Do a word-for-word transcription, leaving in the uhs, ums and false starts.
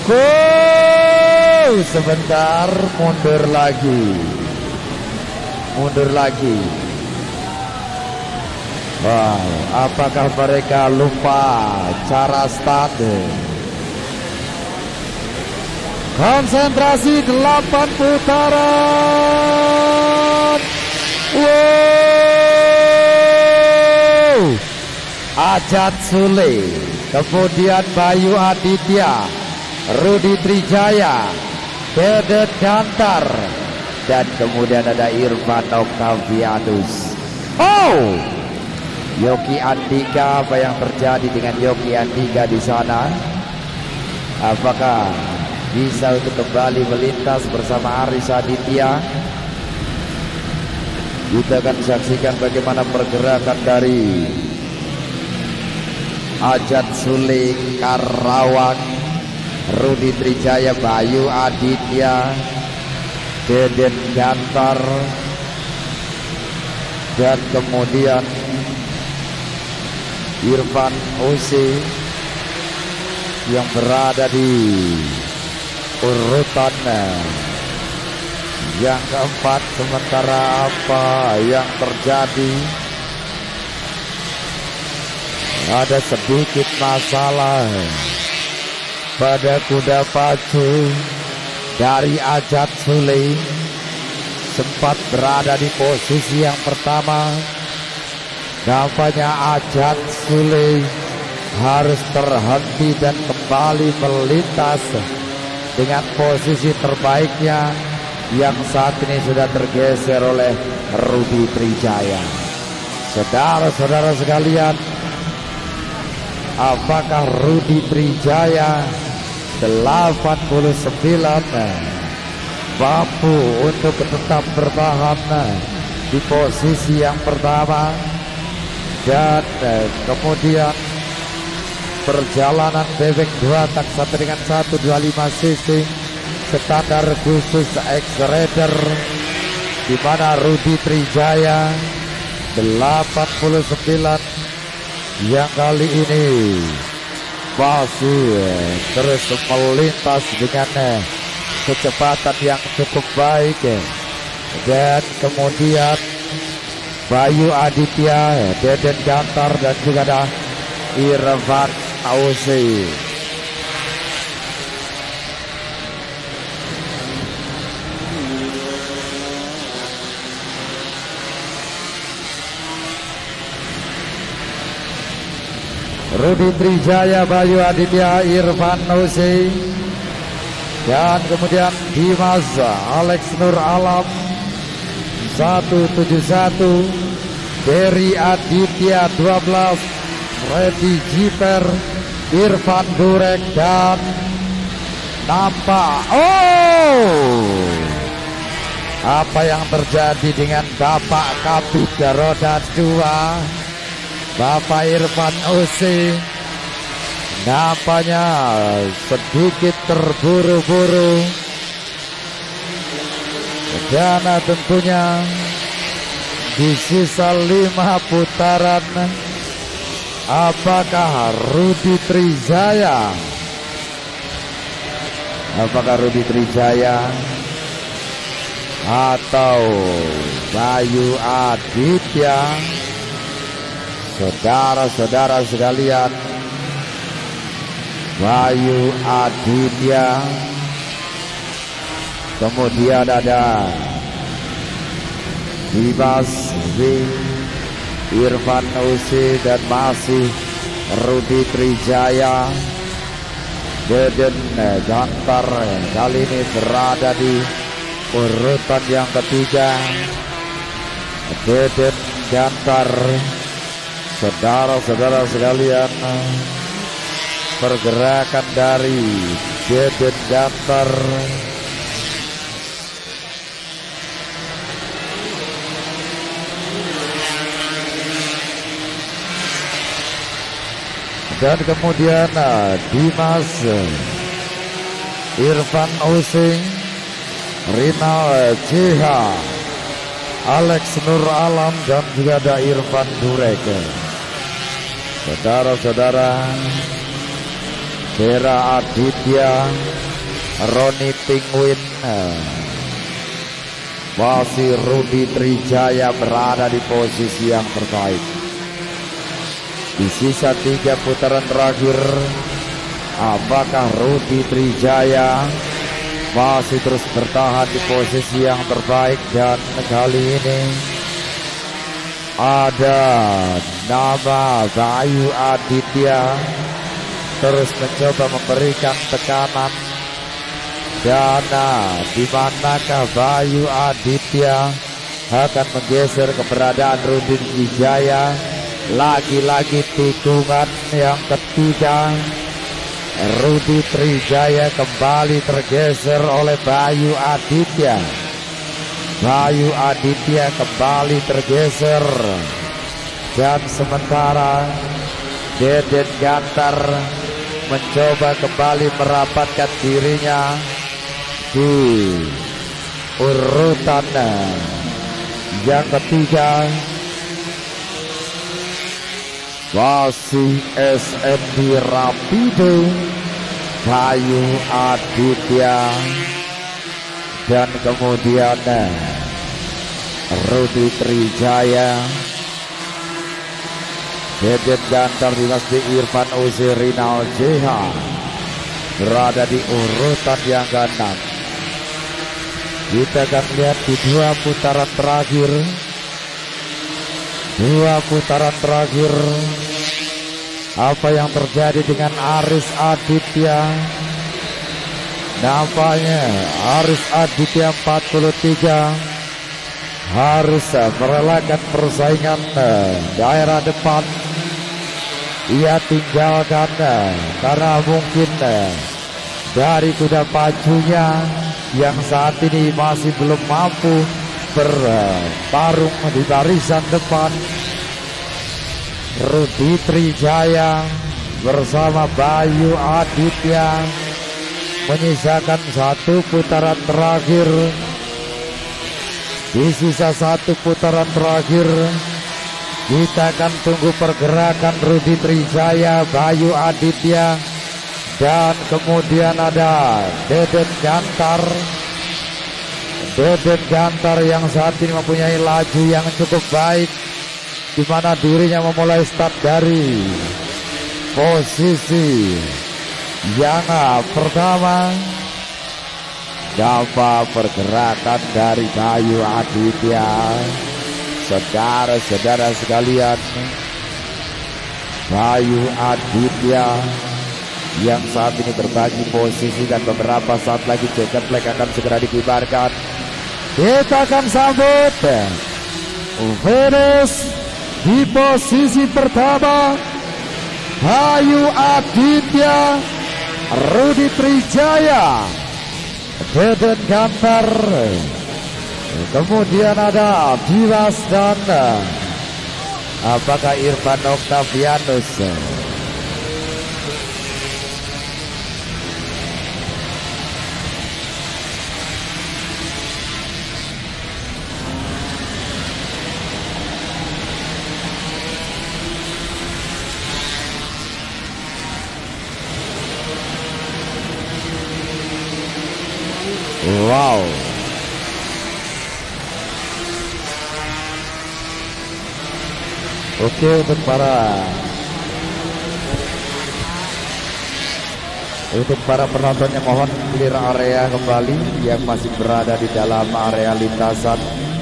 Wow, sebentar mundur lagi. Mundur lagi. Wow, apakah mereka lupa cara start? Konsentrasi delapan putaran. Wow, Ajat Sule, kemudian Bayu Aditya, Rudi Trijaya, Dede Gantar, dan kemudian ada Irfan Octavianus. Oh, Yogi Andika, apa yang terjadi dengan Yogi Andika di sana? Apakah bisa untuk kembali melintas bersama Aris Aditya? Kita akan saksikan bagaimana pergerakan dari Ajat Sule Karawang, Rudi Trijaya, Bayu Aditya, Deden Gantar, dan kemudian Irfan Ose yang berada di urutan yang keempat. Sementara apa yang terjadi? Ada sedikit masalah pada kuda pacu dari Ajat Sule. Sempat berada di posisi yang pertama. Nampaknya Ajat Sule harus terhenti dan kembali melintas dengan posisi terbaiknya yang saat ini sudah tergeser oleh Rudi Trijaya. Saudara-saudara sekalian, apakah Rudi Trijaya delapan puluh sembilan mampu untuk tetap bertahan di posisi yang pertama? Dan kemudian perjalanan bebek dua tak sampai dengan seratus dua puluh lima cc standar khusus X-Rider, di mana Rudi Trijaya delapan puluh sembilan yang kali ini masih terus melintas dengan kecepatan yang cukup baik. Dan kemudian Bayu Aditya, Deden Gantar, dan juga ada Irfan Ose. Rudi Trijaya, Bayu Aditya, Irfan Ose, dan kemudian Dimas Alex Nur Alam seratus tujuh puluh satu, Dery Aditya dua belas, Freddy Jiper, Irfan Durek, dan nampak oh apa yang terjadi dengan Bapak Kabit roda dua, Bapak Irfan Ose. Nampaknya sedikit terburu-buru, dan tentunya di sisa lima putaran, apakah Rudi Trijaya apakah Rudi Trijaya atau Bayu Aditya? Saudara-saudara sekalian, Bayu Aditya, kemudian ada Dimas W, Irfan Ose, dan masih Rudi Trijaya. Deden Gantar kali ini berada di urutan yang ketiga. Deden Gantar, saudara-saudara sekalian, pergerakan dari Deden Gantar dan kemudian Dimas, Irfan Ose, Rinal C H, Alex Nur Alam, dan juga ada Irfan Durek. Saudara-saudara, Dera Aditya, Roni Penguin, masih Rudi Trijaya berada di posisi yang terbaik. Di sisa tiga putaran terakhir, apakah Rudi Trijaya masih terus bertahan di posisi yang terbaik? Dan kali ini ada nama Bayu Aditya terus mencoba memberikan tekanan. Dana di manakah Bayu Aditya akan menggeser keberadaan Rudi Trijaya? Lagi-lagi tikungan yang ketiga, Rudi Trijaya kembali tergeser oleh Bayu Aditya. Bayu Aditya kembali tergeser, dan sementara Deden Gantar mencoba kembali merapatkan dirinya di urutan yang ketiga. Masih S M D Rapido, Bayu Aditya, dan kemudian Rudi Trijaya. Deden Gantar dinasti Irfan Uzi Rinal J H berada di urutan yang keenam. Kita akan lihat di dua putaran terakhir. Dua putaran terakhir, apa yang terjadi dengan Aris Aditya? Nampaknya Aris Aditya empat puluh tiga harus merelakan persaingan daerah depan. Ia tinggalkan karena mungkin dari kuda pacunya yang saat ini masih belum mampu bertarung di barisan depan. Rudi Trijaya bersama Bayu Aditya menyisakan satu putaran terakhir. Di sisa satu putaran terakhir, kita akan tunggu pergerakan Rudi Trijaya, Bayu Aditya, dan kemudian ada Deden Gantar. Deden Gantar yang saat ini mempunyai laju yang cukup baik, di mana dirinya memulai start dari posisi yang pertama. Dapat pergerakan dari Bayu Aditya. Saudara-saudara sekalian, Bayu Aditya yang saat ini berbagi posisi, dan beberapa saat lagi checkered flag akan segera dikibarkan. Kita akan sambut finish di posisi pertama, Bayu Aditya, Rudi Trijaya, Deden Gantar, kemudian ada Dimas, dan apakah Irfan Octavianus? Wow. Oke, untuk para untuk para penontonnya mohon clear area kembali yang masih berada di dalam area lintasan.